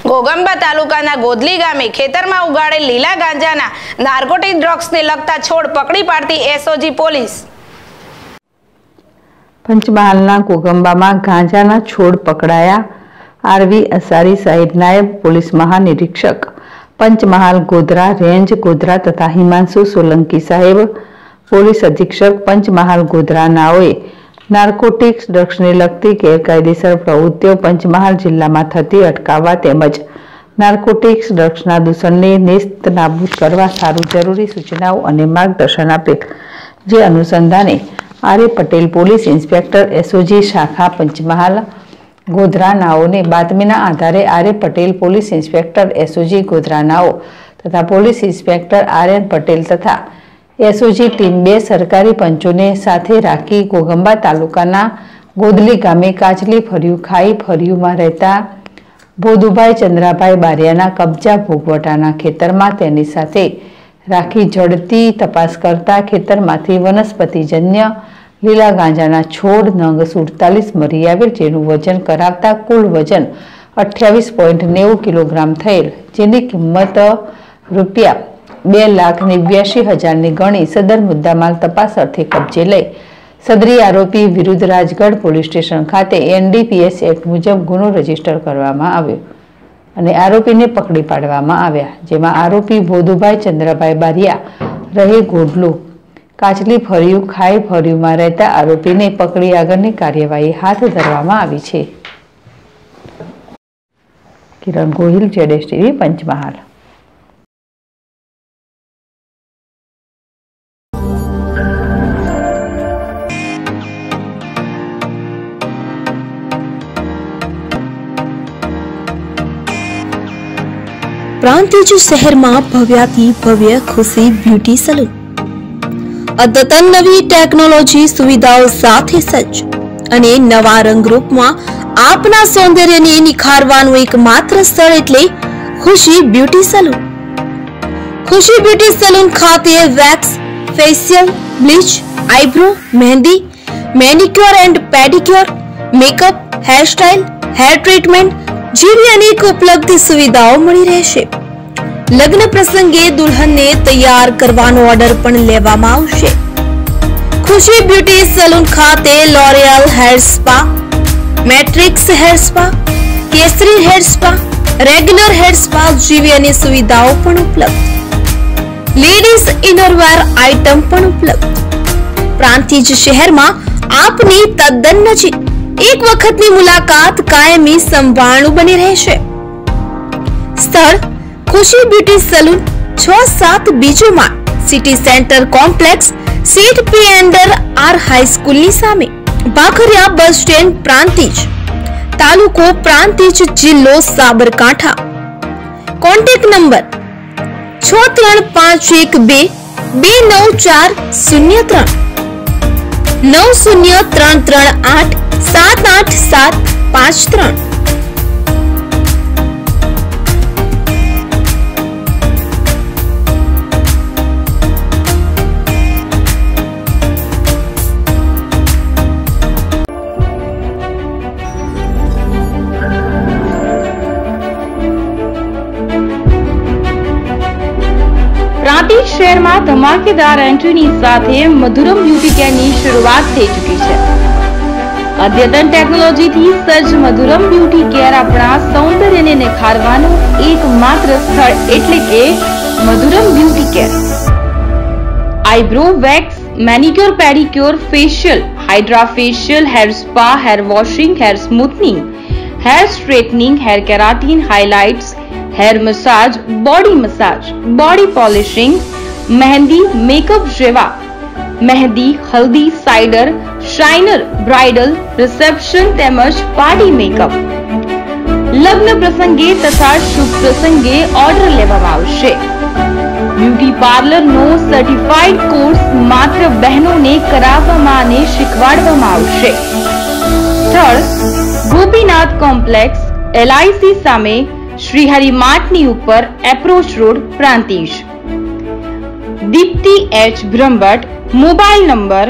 ઘોગંબા તાલુકાના ગોદલી ગામે ખેતરમાં ઉગાડેલ લીલા ગાંજાના નાર્કોટિક ડ્રગ્સને લગતા છોડ પકડી પાડતી એસઓજી પોલીસ। પંચમહાલના ઘોગંબામાં ગાંજાના છોડ પકડાયા। આરવી અસારી સાહેબ નાયબ પોલીસ મહાનિરીક્ષક પંચમહાલ ગોધરા રેન્જ ગોધરા તથા હિમાંશુ સોલંકી સાહેબ પોલીસ અધિક્ષક પંચમહાલ ગોધરા નાઓએ નાર્કોટિક્સ ડ્રગ્સને લગતી ગેરકાયદેસર પ્રવૃત્તિઓ પંચમહાલ જિલ્લામાં થતી અટકાવવા તેમજ નાર્કોટિક્સ ડ્રગ્સના દૂષણને નેસ્ત નાબૂદ કરવા સારું જરૂરી સૂચનાઓ અને માર્ગદર્શન આપેલ। જે અનુસંધાને R Patel police inspector SOG શાખા પંચમહાલ ગોધરા નાઓને બાતમીના આધારે R Patel police inspector SOG Godhra નાઓ તથા પોલીસ ઇન્સ્પેક્ટર આર પટેલ તથા એસઓજી ટીમ 2 સરકારી પંચોને સાથે રાખી ઘોગંબા તાલુકાના ગોદલી ગામે કાચલી ફર્યું ખાઈ ફર્યુંમાં રહેતા ભોદુભાઈ ચંદ્રાભાઈ બારિયાના કબજા ભોગવટાના ખેતરમાં તેની સાથે રાખી ઝડપી તપાસ કરતા ખેતરમાંથી વનસ્પતિજન્ય લીલા ગાંજાના છોડ નંગ 47 મળી આવેલ, જેનું વજન કરાવતા કુલ વજન 28.90 કિલોગ્રામ થયેલ, જેની કિંમત રૂપિયા 2,89,000 ગણી સદર મુદ્દામાલ તપાસ અર્થે કબજે લઈ સદરી આરોપી વિરુદ્ધ રાજગઢ પોલીસ સ્ટેશન ખાતે એનડીપીએસ એક્ટ મુજબ ગુનો રજીસ્ટર કરવામાં આવ્યો અને આરોપીને પકડી પાડવામાં આવ્યા। જેમાં આરોપી ભોદુભાઈ ચંદ્રભાઈ બારિયા રહે ગોડલું કાચલી ફર્યું ખાઈ ફર્યુંમાં રહેતા આરોપીને પકડી આગળની કાર્યવાહી હાથ ધરવામાં આવી છે। કિરણ ગોહિલ, જેડએસટીવી, પંચમહાલ। પ્રાંતિજ શહેરમાં ભવ્યાથી ભવ્ય ખુશી બ્યુટી સલૂન અદ્યતન નવી ટેકનોલોજી સુવિધાઓ સાથે સજ્જ અને નવા રંગરૂપમાં આપના સૌંદર્યને નિખારવાનું એકમાત્ર સ્થળ એટલે Khushi beauty salon. Khushi beauty salon ખાતે wax, facial, bleach, eyebrow, mehndi, manicure and pedicure, makeup, hairstyle, hair treatment જેવી અનેક ઉપલબ્ધ સુવિધાઓ મળી રહેશે। લગ્ન પ્રસંગે દુલ્હનને તૈયાર કરવાનો ઓર્ડર પણ લેવામાં આવશે। ખુશી બ્યુટી સલૂન ખાતે L'Oreal hair spa, matrix hair spa, Kesari hair spa, regular hair spa જેવી અનેક સુવિધાઓ પણ ઉપલબ્ધ। લેડીઝ ઇનરવેર આઇટમ પણ ઉપલબ્ધ। પ્રાંતિજ શહેરમાં આપની તદ્દન નજીક એક વખતની મુલાકાત કાયમી સંભાળનું બની રહેશે। સ્થળ ખુશી બ્યુટી સલૂન 6-7 બીજો માળ, સિટી સેન્ટર કોમ્પ્લેક્સ, સીટ પી અંડર આર હાઈસ્કૂલની સામે, ભાખરિયા બસ સ્ટેન્ડ, પ્રાંતિજ, તાલુકો પ્રાંતિજ, જિલ્લો સાબરકાંઠા। Contact number 6351229403 903338 78753। પ્રાંતિજ શહેરમાં ધમાકેદાર એન્ટ્રીની સાથે મધુરમ બ્યુટી કેરની શરૂઆત થઈ ચૂકી છે। અદ્યતન ટેકનોલોજીથી સજ્જ મધુરમ બ્યુટી કેર આપણા સૌંદર્યને નિખારવાનું એકમાત્ર સ્થળ એટલે કે Madhuram beauty care. Eyebrow, wax, manicure, pedicure, facial, hydra facial, hair spa, hair washing, hair smoothening, hair straightening, hair keratin, highlights, hair massage, body polishing, mehndi, makeup જેવા મહેંદી, હલ્દી, સાઇડર, શાઇનર, બ્રાઇડલ, રિસેપ્શન તેમજ પાર્ટી મેકઅપ, લગ્ન પ્રસંગે તથા શુભ પ્રસંગે ઓર્ડર લેવામાં આવશે। બ્યુટી પાર્લરનો સર્ટિફાઈડ કોર્સ માત્ર બહેનોને કરાવવામાં અને શીખવાડવામાં આવશે। સ્થળ ગોપીનાથ કોમ્પ્લેક્સ, LIC સામે, શ્રીહરિ માર્ટની ઉપર, approach road, Prantij. Deepti H Brahmbhatt, mobile number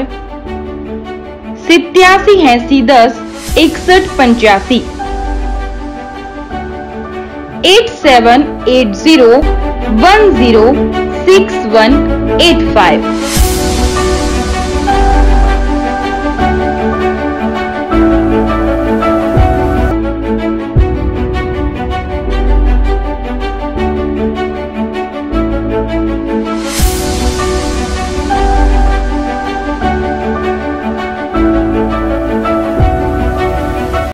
878010 6185। 8780106185।